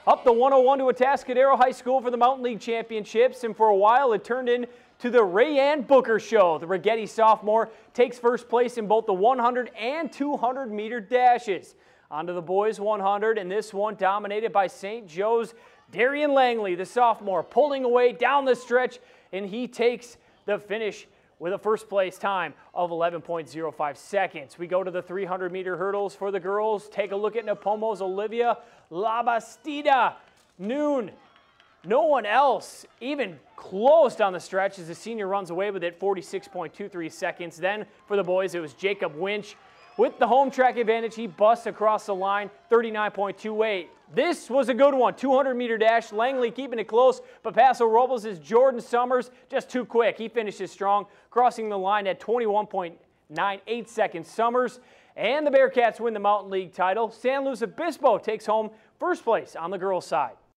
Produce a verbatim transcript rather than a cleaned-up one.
Up the one oh one to Atascadero High School for the Mountain League Championships, and for a while it turned into the Rayanne Booker Show. The Rigetti sophomore takes first place in both the one hundred and two hundred meter dashes. On to the boys one hundred, and this one dominated by Saint Joe's Darian Langley, the sophomore, pulling away down the stretch, and he takes the finish with a first place time of eleven point oh five seconds. We go to the three hundred meter hurdles for the girls. Take a look at Napomo's Olivia Labastida. Noon. No one else even close down the stretch as the senior runs away with it, forty-six point two three seconds. Then for the boys, it was Jacob Winch. With the home track advantage, he busts across the line, thirty-nine point two eight. This was a good one, two hundred meter dash. Langley keeping it close, but Paso Robles' Jordan Summers just too quick. He finishes strong, crossing the line at twenty-one point nine eight seconds. Summers and the Bearcats win the Mountain League title. San Luis Obispo takes home first place on the girls' side.